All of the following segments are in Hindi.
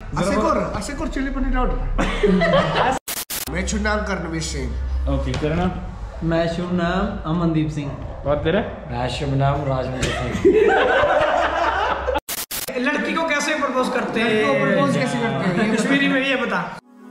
Asekor chili paneer out. मैं शुभ नाम कर्णवीर सिंह। ओके, तेरा नाम? मैं शुभ नाम अमनदीप सिंह। और तेरा? मैं शुभ नाम राजविंदर सिंह। लड़की को कैसे प्रपोज करते हैं? प्रपोज कैसे करते हैं? कश्मीरी में ये बता।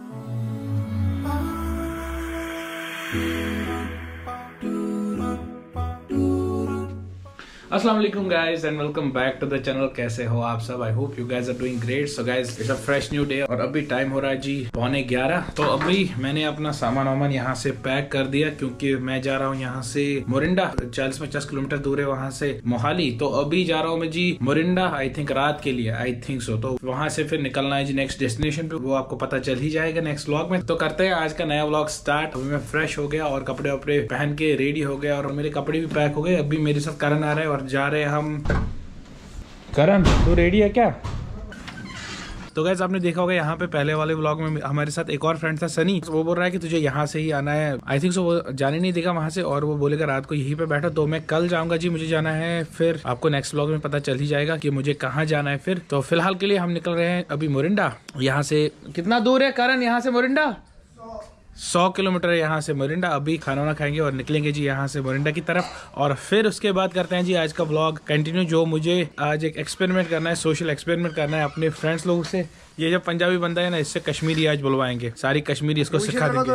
अस्सलाम वालेकुम guys and welcome back to the channel. कैसे हो आप सब? I hope you guys are doing great. So guys it's a fresh new day और अभी टाइम हो रहा है जी 11:15। तो अभी मैंने अपना सामान वामान यहाँ से पैक कर दिया क्योंकि मैं जा रहा हूँ यहाँ से मोरिंडा, 40-50 किलोमीटर दूर है वहाँ से मोहाली। तो अभी जा रहा हूँ मैं जी मोरिंडा, आई थिंक रात के लिए, आई थिंक सो। तो वहाँ से फिर निकलना है जी नेक्स्ट डेस्टिनेशन पे, वो आपको पता चल ही जाएगा नेक्स्ट व्लॉग में। तो करते हैं आज का नया व्लॉग स्टार्ट। अभी मैं फ्रेश हो गया और कपड़े वपड़े पहन के रेडी हो गया और मेरे कपड़े भी पैक हो गए। अभी मेरे साथ करण आ रहा है और जा रहे हैं हम। करण, तू रेडी है क्या? तो गाइस आपने देखा होगा यहाँ पे पहले वाले व्लॉग में हमारे साथ एक और फ्रेंड था सनी। वो बोल रहा है कि तुझे यहाँ से ही आना है, आई थिंक सो। वो जाने नहीं देगा वहां से और वो बोलेगा रात को यहीं पे बैठा। तो मैं कल जाऊंगा जी, मुझे जाना है। फिर आपको नेक्स्ट व्लॉग में पता चल ही जाएगा कि मुझे कहाँ जाना है। फिर तो फिलहाल के लिए हम निकल रहे हैं अभी मोरिंडा। यहाँ से कितना दूर है करण? यहाँ से मोरिंडा 100 किलोमीटर है यहाँ से मोरिंडा। अभी खाना वाना खाएंगे और निकलेंगे जी यहाँ से मोरिंडा की तरफ। और फिर उसके बाद करते हैं जी आज का व्लॉग कंटिन्यू। जो मुझे आज एक एक्सपेरिमेंट करना है, सोशल एक्सपेरिमेंट करना है अपने फ्रेंड्स लोगों से। ये जो पंजाबी बंदा है ना, इससे कश्मीरी आज बुलवाएंगे। सारी कश्मीरी इसको सिखा देंगे।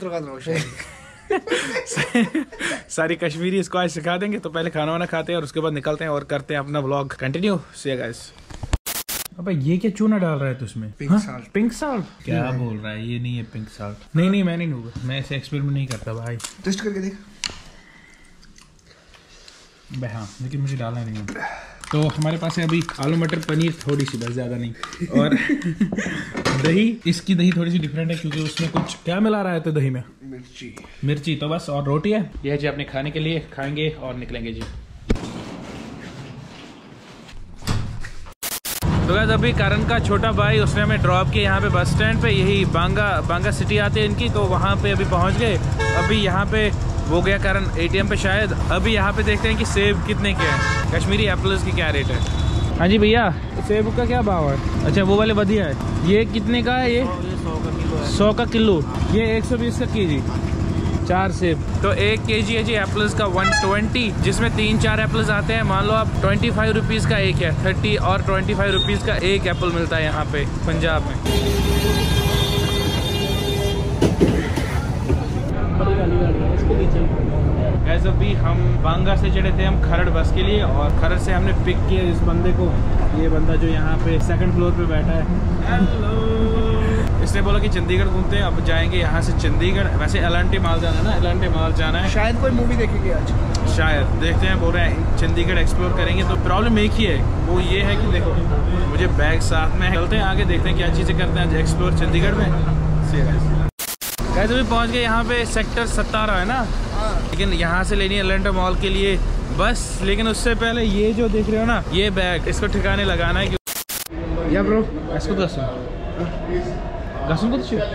सारी कश्मीरी इसको आज सिखा देंगे। तो पहले खाना वाना खाते हैं और उसके बाद निकलते हैं और करते हैं अपना व्लॉग कंटिन्यू। See guys. अबे ये क्या चूना डाल रहा है तू इसमें? Pink salt. पिंक साल्ट क्या बोल रहा है? ये नहीं है पिंक साल्ट। नहीं मैं नहीं लूंगा, मैं ऐसे एक्सपेरिमेंट नहीं करता भाई। टेस्ट करके देख। हाँ, लेकिन मुझे डालना नहीं है। तो हमारे पास है अभी आलू मटर पनीर, थोड़ी सी बस, ज्यादा नहीं। और दही, इसकी दही थोड़ी सी डिफरेंट है क्योंकि उसमें कुछ क्या मिला रहा है तो दही में मिर्ची तो बस। और रोटी है ये जी अपने खाने के लिए, खाएंगे और निकलेंगे जी। तो गाइस अभी करण का छोटा भाई उसने हमें ड्रॉप किया यहाँ पे बस स्टैंड पे। यही बांगा सिटी आते हैं इनकी, तो वहाँ पे अभी पहुँच गए। अभी यहाँ पे वो गया करण ATM पे शायद। अभी यहाँ पे देखते हैं कि सेब कितने के हैं, कश्मीरी एप्पल्स की क्या रेट है। हाँ जी भैया, सेब का क्या भाव है? अच्छा वो वाले बढ़िया है। ये कितने का है? ये 100 का किलो। ये 120 का केजी, 4 सेब। तो 1 kg है जी एप्पल्स का 120, जिसमें 3-4 एप्पल्स आते हैं। मान लो आप 25 रुपीज़ का एक है, 30 और 25 रुपीज़ का एक एप्पल मिलता है यहाँ पे पंजाब में। गैस अभी हम बांगा से चढ़े थे हम खरड़ बस के लिए और खरड़ से हमने पिक किया इस बंदे को। ये बंदा जो यहाँ पे 2nd फ्लोर पे बैठा है। हेलो। इसने बोला कि चंडीगढ़ घूमते हैं। अब जाएंगे यहाँ से चंडीगढ़। वैसे एलांटे माल जाना है ना, एलांटे माल जाना है। शायद कोई मूवी देखेंगे आज, शायद देखते हैं। बोल रहे हैं चंडीगढ़ एक्सप्लोर करेंगे। तो प्रॉब्लम एक ही है, वो ये है कि देखो मुझे बैग साथ में है। चलते हैं आगे, देखते हैं क्या चीज़ें करते हैं एक्सप्लोर चंडीगढ़ में। गाइस अभी पहुँच गए यहाँ पे सेक्टर 17 है ना, लेकिन यहाँ से लेनी है एलांटे मॉल के लिए बस। लेकिन उससे पहले ये जो देख रहे हो ना, ये बैग, इसको ठिकाने लगाना है। या ब्रो इसको गसुन को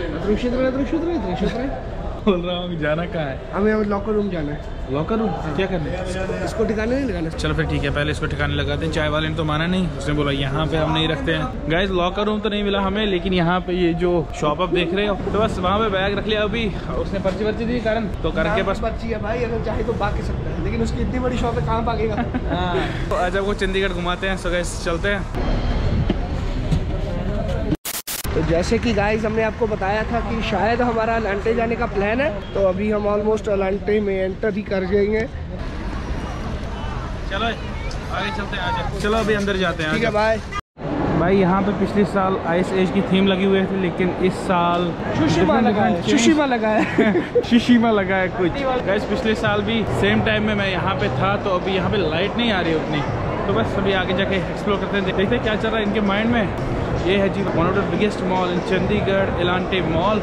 बोल रहा हूँ जाना कहाँ है? हमें लॉकर रूम जाना है। लॉकर रूम क्या करना है? इसको ठिकाने नहीं लगाना। चलो फिर ठीक है, पहले इसको ठिकाने लगाते हैं। चाय वाले ने तो माना नहीं, उसने बोला यहाँ पे हम नहीं रखते हैं। गाइस लॉकर रूम तो नहीं मिला हमें, लेकिन यहाँ पे ये जो शॉप आप देख रहे हो, तो बस वहाँ पे बैग रख लिया। अभी उसने पर्ची दी करण, तो करण के पास पर्ची है भाई, अगर चाहे तो भाग सकता है, लेकिन उसकी इतनी बड़ी शॉप है, कहाँ भागेगा? तो आज आपको चंडीगढ़ घुमाते हैं। सो गाइस चलते हैं। तो जैसे कि गाइस हमने आपको बताया था कि शायद हमारा अलांटे जाने का प्लान है, तो अभी हम ऑलमोस्ट अलांटे में एंटर ही कर जाएंगे। चलो आगे चलते हैं, आजा। चलो अभी अंदर जाते हैं। ठीक है भाई। भाई यहाँ पे पिछले साल आइस एज की थीम लगी हुई थी, लेकिन इस साल सुशीमा लगा है। सुशीमा लगा है कुछ। गाइस पिछले साल भी सेम टाइम में मैं यहाँ पे था, तो अभी यहाँ पे लाइट नहीं आ रही उतनी। तो बस अभी आगे जाके एक्सप्लोर करते हैं, देखते हैं क्या चल रहा है इनके माइंड में। ये है जी one of the biggest mall in Chandigarh, Elante mall.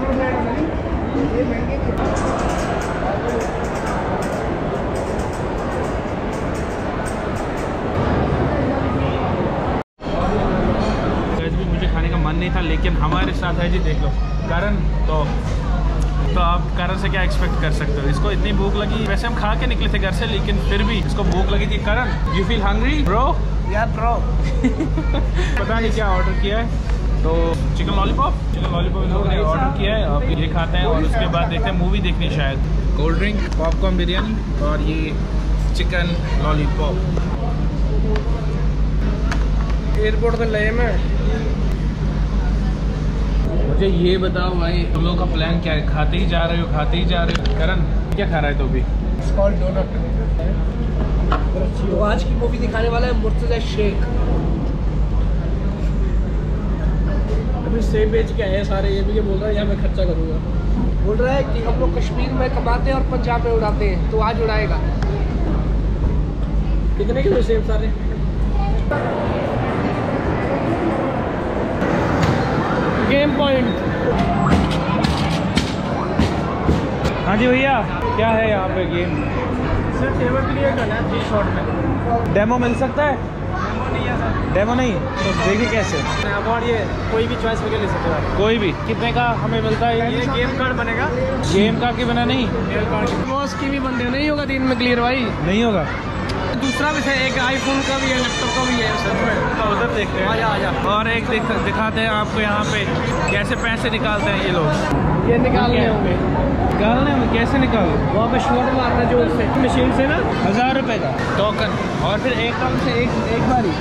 मुझे खाने का मन नहीं था, लेकिन हमारे साथ है जी, देख लो करण। तो आप करण से क्या एक्सपेक्ट कर सकते हो? इसको इतनी भूख लगी। वैसे हम खा के निकले थे घर से, लेकिन फिर भी इसको भूख लगी थी। Karan, you feel hungry bro? या ब्रो। पता नहीं क्या ऑर्डर किया है, तो चिकन लॉलीपॉप इन लोगों ने ऑर्डर किया है। अब ये खाते हैं और उसके बाद देखते हैं मूवी देखनी शायद। कोल्ड ड्रिंक, पॉपकॉर्न बिरयानी और ये चिकन लॉलीपॉप। एयरपोर्ट पे लगे मैं। मुझे ये बताओ भाई, तुम लोगों का प्लान क्या है? खाते ही जा रहे हो करण क्या खा रहा है? तो भी डोनट। तो आज की मूवी दिखाने वाला है मुर्तजा शेख। अभी सेब बेच के आए सारे, ये भी ये बोल रहा है यहाँ मैं खर्चा करूँगा। बोल रहा है कि हम लोग कश्मीर में कमाते हैं और पंजाब में उड़ाते हैं, तो आज उड़ाएगा। कितने के सेब सारे? Game point. हाँ जी भैया, क्या है यहाँ पे गेम? सर टेबल क्लियर करना है 3 शॉट में। डेमो मिल सकता है? डेमो नहीं है सर। डेमो नहीं तो देखिए कैसे। आप और ये कोई भी चॉइस करके ले सकते हो आप। कोई भी? कितने का हमें मिलता है ये गेम कार्ड बनेगा। गेम का की बना नहीं? बॉस की भी बंदे नहीं होगा 3 में क्लियर भाई। नहीं होगा। दूसरा भी है, एक आईफोन का भी है, लैपटॉप का भी है सर में। तो उधर देखते हैं। आजा। और एक दिखाते हैं आपको यहाँ पे कैसे पैसे निकालते हैं ये लोग। ये निकालने होंगे। निकालने में कैसे निकालो? वहाँ पे शॉट मारना जोर से मशीन से ना। 1000 रुपए का टोकन और फिर एक काम से एक बारी।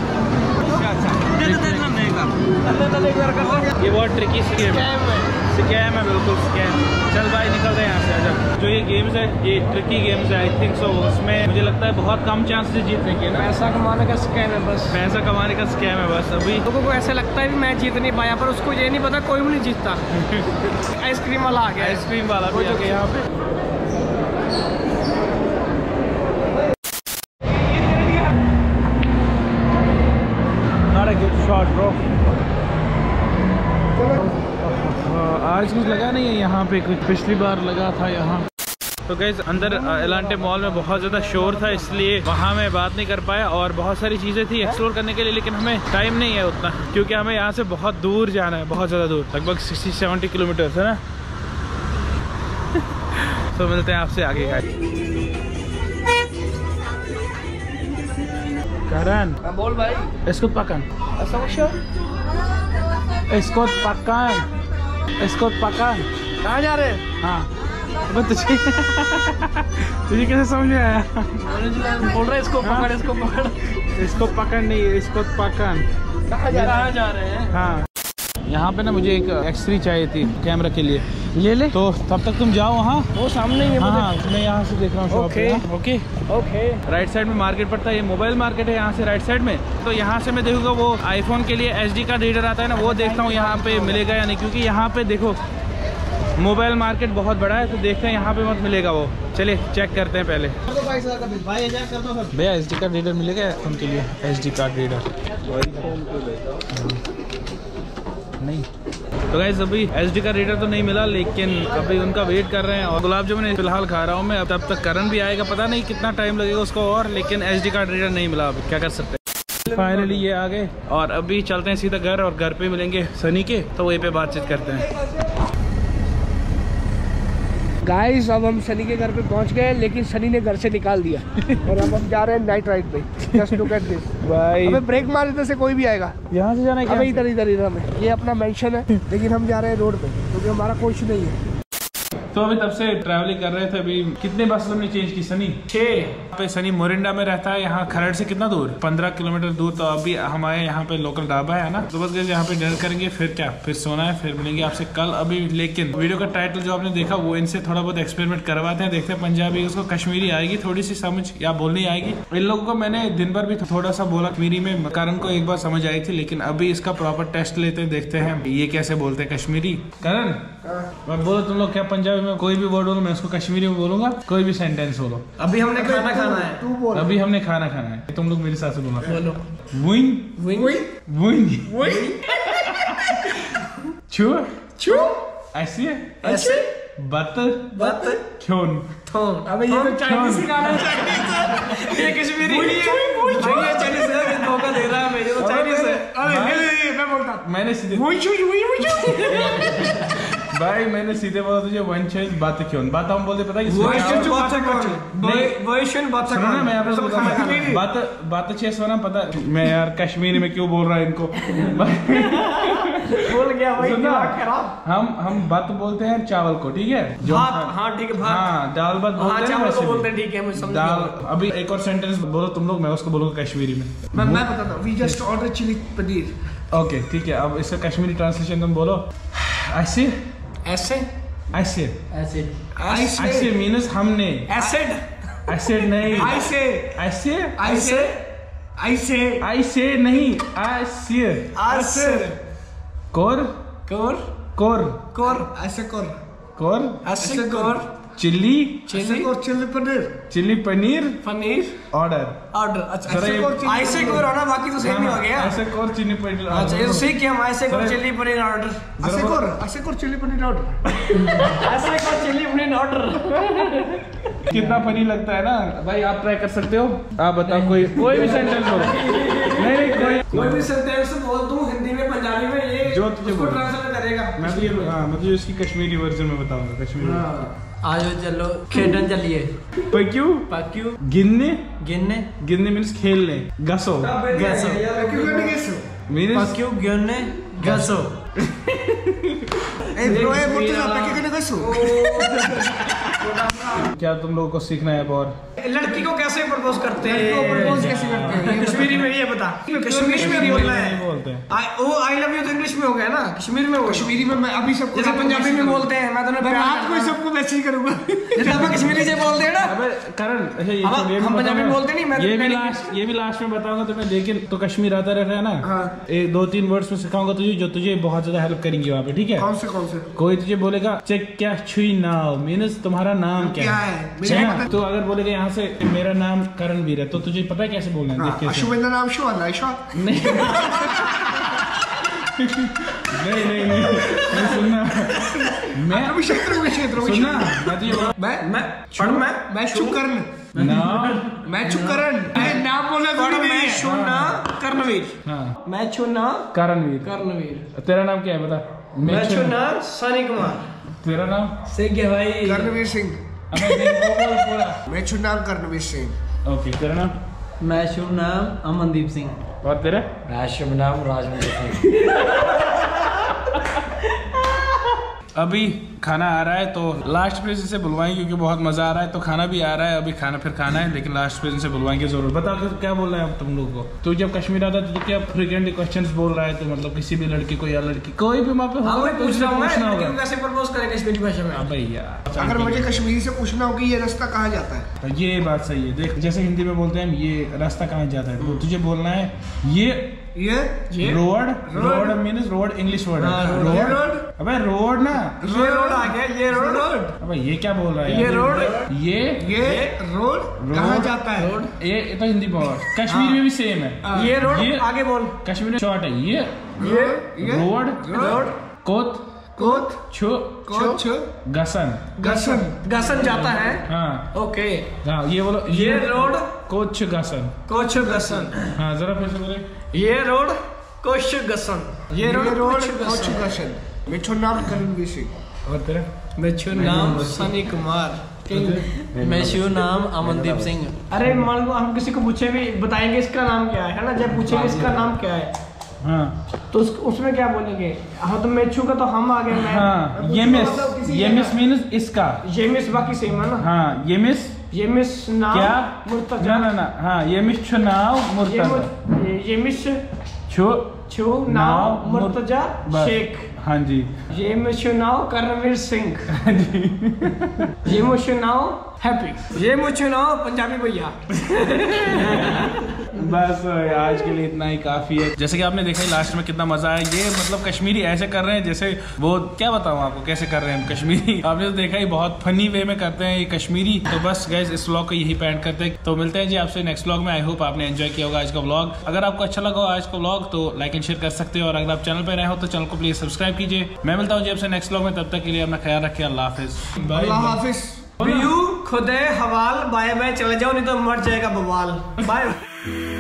ये बहुत ट्रिकी स्कीम है, बिल्कुल स्कैम। चल भाई निकल रहे हैं यहाँ से। आजा। जो ये गेम्स है ये ट्रिकी गेम्स है, आई थिंक सो। उसमें मुझे लगता है बहुत कम चांस से जीतने के ना। पैसा कमाने का स्कैम है बस। पैसा कमाने का स्कैम है बस। अभी लोगों को ऐसा लगता है कि मैं जीत नहीं पाया, पर उसको ये नहीं पता कोई भी नहीं जीतता। आइसक्रीम वाला आ गया। आइसक्रीम वाला भी आ गया यहाँ पे। Not a good shot, bro. आज कुछ लगा नहीं है यहाँ पे, कुछ पिछली बार लगा था यहाँ। तो गाइस अंदर एलांटे मॉल में बहुत ज़्यादा शोर था, इसलिए वहाँ मैं बात नहीं कर पाया। और बहुत सारी चीज़ें थी एक्सप्लोर करने के लिए, लेकिन हमें टाइम नहीं है उतना, क्योंकि हमें यहाँ से बहुत दूर जाना है, बहुत ज़्यादा दूर, लगभग 60-70 किलोमीटर है ना। तो मिलते हैं आपसे आगे। करण बोल भाई। इसको पकड़, इसको पकड़। कहाँ जा रहे हैं? हाँ तुझे कैसे समझ में आया? बोल रहे इसको पकड़, इसको पकड़। इसको पकड़ नहीं, इसको पकड़। कहाँ जा रहे हैं? हाँ यहाँ पे ना मुझे एक X3 चाहिए थी कैमरा के लिए। ले ले। तो तब तक तुम जाओ वहाँ, वो सामने ही है। हाँ मैं यहाँ से देख रहा हूँ। ओके। राइट साइड में मार्केट पड़ता है, ये मोबाइल मार्केट है यहाँ से राइट साइड में। तो यहाँ से मैं देखूँगा वो आईफोन के लिए SD कार्ड रीडर आता है ना, वो देखता हूँ यहाँ पे मिलेगा या नहीं, क्योंकि यहाँ पे देखो मोबाइल मार्केट बहुत बड़ा है, तो देखते हैं यहाँ पे मत मिलेगा वो। चलिए चेक करते हैं पहले। भैया SD कार्ड रीडर मिलेगा आईफोन के लिए? SD कार्ड रीडर नहीं। तो गाइस अभी SD का रीडर तो नहीं मिला, लेकिन अभी उनका वेट कर रहे हैं। और गुलाब जामुन फिलहाल खा रहा हूँ मैं। अब तब तक करण भी आएगा, पता नहीं कितना टाइम लगेगा उसको और, लेकिन SD कार्ड रीडर नहीं मिला। अभी क्या कर सकते हैं। फाइनली ये आ गए और अभी चलते हैं सीधा घर, और घर पे मिलेंगे सनी के, तो वहीं पे बातचीत करते हैं। गाइस अब हम सनी के घर पे पहुंच गए, लेकिन सनी ने घर से निकाल दिया। और अब हम जा रहे हैं नाइट राइड पे। जस्ट लुक एट दिस भाई। अबे ब्रेक मार देने से कोई भी आएगा। यहाँ से जाना है क्या? अबे इधर हमें, ये अपना मेंशन है, लेकिन हम जा रहे हैं रोड पे, क्योंकि हमारा कुछ नहीं है। तो अभी तब से ट्रैवलिंग कर रहे थे। अभी कितने बस हमने चेंज की सनी? 6 पे। सनी मोरिंडा में रहता है, यहाँ खरड़ से कितना दूर? 15 किलोमीटर दूर। तो अभी हमारे यहाँ पे लोकल ढाबा है ना, तो बस गए यहाँ पे डिनर करेंगे, फिर क्या, फिर सोना है, फिर मिलेंगे आपसे कल। अभी लेकिन वीडियो का टाइटल जो आपने देखा वो इनसे थोड़ा बहुत एक्सपेरिमेंट करवाते हैं, देखते हैं पंजाबी उसको कश्मीरी आएगी थोड़ी सी समझ या बोलनी आएगी। इन लोगों को मैंने दिन भर भी थोड़ा सा बोला कश्मीरी में, करण को एक बार समझ आई थी, लेकिन अभी इसका प्रॉपर टेस्ट लेते हैं, देखते हैं ये कैसे बोलते हैं कश्मीरी। करण मैं बोलो तुम लोग क्या पंजाबी में कोई भी वर्ड बोलो, मैं उसको कश्मीरी में बोलूंगा, कोई भी सेंटेंस बोलो। अभी हमने खाना खाना है। तू बोल। अभी हमने खाना खाना है, तुम लोग मेरे साथ से बोलो। बोलो। छू ऐसी है, ऐसे बत क्यों? अबे ये तो चाइनीज गाना है। ये कश्मीरी है। ये चाइनीज है, धोखा दे रहा है मुझे, तो चाइनीज है। अबे मैं बोलता, मैंने सीधे भाई मैंने सीधे बोला तुझे वन चीज बात क्यों बात हम बोलते पता है बात चेस होना पता मैं यार कश्मीरी में क्यों बोल रहा है इनको। भूल गया भाई, सुनना, दिमाग खराब। हम भात बोलते हैं चावल को, ठीक है? जो भात, हाँ ठीक है, भात। हाँ, दाल भात बोलते हैं, चावल को वैसे भी। बोलते हैं, ठीक है, मुझे समझ दाल। गया। अभी एक और सेंटेंस बोलो तुम लोग, मैं उसको बोलूंगा कश्मीरी में। मैं बताता हूँ, we just order chilli paneer. Okay ठीक है, अब इसका कश्मीरी ट्रांसलेशन तुम बोलो। ऐसे ऐसे ऐसे एसिड ऐसे मीन्स हमने। एसिड ऐसे नहीं, ऐसे ऐसे ऐसे ऐसे ऐसे नहीं, ऐसे ऐसे कोर कोर कोर कोर ऐसे कर कोर ऐसे कोर चिल्ली ऐसे कर chilli paneer chilli paneer paneer order. Order. अच्छा जरा ये- ऐसे कोर होना, बाकी तो सेम ही हो गया। ऐसे कोर चिल्ली पनीर अच्छा ये तो सही किया हम, ऐसे कोर जरा- चिल्ली पनीर ऑर्डर। ऐसे कर चिली पनीर ऑर्डर। ऐसे कोर चिल्ली पनीर ऑर्डर। कितना फनी लगता है ना भाई, आप ट्राई कर सकते हो। आप बताओ कोई भी सेंटेंस हो। नहीं कोई भी सेंटेंस बोल दूं हिंदी में, पंजाबी में, ये जो तुझे उसको बोले। ट्रांसलेट करेगा। मैं तो इसकी कश्मीरी वर्जन में बताऊंगा, कश्मीरी। आज चलो खेलन चलिए। पक्यू पक्यू गिनने गिनने गिनने मीन्स खेलने। गसो गैसो क्यों करने कैसे मीन्स पक्यू गिनने गसो। ए ब्रो, ए मुझे जाता कि करने कैसे क्या तुम लोगों को सीखना है अब और? लड़की को कैसे प्रपोज करते हैं? लड़की को propose कैसे करते हैं? ये कश्मीरी में ये बता। कश्मीरी में बोलना है। नहीं बोलते हैं। वो आई लव यू तो इंग्लिश में हो गया ना, कश्मीरी में बोलो। कश्मीरी में मैं अभी सबको जैसे पंजाबी में बोलते हैं, मैं तुम्हें मैं प्यार रात को ही सबको वैसे ही करूंगा। जैसे हम कश्मीरी से बोलते हैं ना। अबे करण, अच्छा ये हम- तो ये भी हम पंजाबी बताऊंगा। बोलते नहीं, मैं तो ये भी लास्ट में बताऊंगा तुम्हें, लेकिन तो कश्मीर आता रहता है ना। हाँ। एक 2-3 वर्ड्स में सिखाऊंगा तुझे, जो तुझे बहुत ज्यादा हेल्प करेंगे वहाँ पे, ठीक है? कौन से कोई तुझे बोलेगा चेक क्या छुई नाव मीन्स तुम्हारा नाम क्या है? मेरा हाँ, तो अगर बोलेगा यहाँ से मेरा नाम करणवीर है, तो तुझे पता है कैसे बोलना है? देख कैसे। अशुभेंद्र नाम शो अल्लाह नहीं नहीं नहीं नहीं, सुनना। मैं क्षेत्र सुनना, मैं तुझे बोला मैं चुप करन नाम। मैं चुप करन मैं नाम बोलना थोड़ी नहीं है। छुना कर्णवीर। हाँ, मैं छुना करणवीर। कर्णवीर। तेरा नाम क्या है बता? मैं छुना सनी कुमार। तेरा नाम? सही है भाई। कर्णवीर सिंह। अबे देख, वो बोल पूरा। मैं नाम कर्णवीर सिंह। ओके, तेरा नाम? मैं शुभ नाम अमनदीप सिंह। और तेरा? मैं शुभ नाम राजमंदिर सिंह। अभी खाना आ रहा है, तो लास्ट प्रेजेंट से बुलवाएंगे क्योंकि बहुत मजा आ रहा है। तो खाना भी आ रहा है, अभी खाना फिर खाना है, लेकिन लास्ट प्रेजेंट से बुलवाएंगे जरूर। बता क्या बोल रहा है अब तुम लोग को? तो जब कश्मीर आता है तो क्या फ्रीक्वेंट क्वेश्चंस बोल रहा है? तो मतलब किसी भी लड़की को या लड़की कोई भी वहाँ पे हाँ, होगा मैं तो पूछ उससे रहा हूँ पूछना मैं, होगा। लड़की को कैसे प्रपोज करें कश्मीरी भाषा में? अबे यार, अगर मुझे कश्मीरी से पूछना हो कि ये रास्ता कहाँ जाता है, तो ये बात सही है। देख, जैसे हिंदी में बोलते हैं ये रास्ता कहाँ जाता है, तो तुझे बोलना है ये ये road. Road means road English word है। ये रोड। रोड अबे रोड ना। ये रोड आ गया, ये रोड। अबे ये क्या बोल रहा है? ये रोड। ये रोड कहाँ जाता है? ये तो हिंदी बोल, कश्मीरी में भी सेम है। ये रोड आगे बोल। कश्मीरी में शॉर्ट है ये रोड। रोड कोत कोत छु कोच गसन। गसन गसन जाता है। हाँ ओके। हाँ, ये बोलो ये रोड कोच गसन। कोच गसन। हाँ, जरा फिर से बोले। ये रोड कोच गसन। ये रोड कोच कोच गसन। गसन। मेरा नाम कर्णवीर सिंह। और तेरा? मेरा नाम सनी कुमार। मैं शुभ नाम अमनदीप सिंह। अरे मान लो हम किसी को पूछे भी, बताएंगे इसका नाम क्या है ना? जब पूछेंगे इसका नाम क्या है हाँ तो उसमें क्या बोलेंगे? हाँ तो मेछू का तो हम आ गए। मैं हाँ, ये मिस मीन्स इसका। ये मिस बाकी सेम है ना? हाँ, ये मिस नाम क्या? मुर्तजा। ना हाँ, ये मिस चुनाव मुर्तजा। ये मिस छो नाव मुर्तजा बस। शेख। हाँ जी। ये मुझनाव कर्णवीर सिंह। ये मुझनाव हैप्पी। ये मुझनाव पंजाबी भैया। बस आज के लिए इतना ही काफी है। जैसे कि आपने देखा लास्ट में कितना मजा आया। ये मतलब कश्मीरी ऐसे कर रहे हैं जैसे वो, क्या बताऊं आपको कैसे कर रहे हैं कश्मीरी। आपने तो देखा ही, बहुत फनी वे में करते हैं ये कश्मीरी। तो बस गाइस, इस व्लॉग को यही पैंट करते हैं। तो मिलते हैं जी आपसे नेक्स्ट व्लॉग में। आई होप आपने एंजॉय किया होगा आज का व्लॉग। अगर आपको अच्छा लगा आज का व्लॉग तो लाइक एंड शेयर कर सकते हो, और अगर आप चैनल पर नए हो तो चैनल को प्लीज सब्सक्राइब कीजिए। मैं मिलता हूँ जी आपसे नेक्स्ट व्लॉग में, तब तक के लिए अपना ख्याल रखिए। अल्लाह हाफिज। अल्लाह हाफिज। व्यू खुदे हवाल, बाय बाय चले जाओ नहीं तो मर जाएगा बवाल। बाय।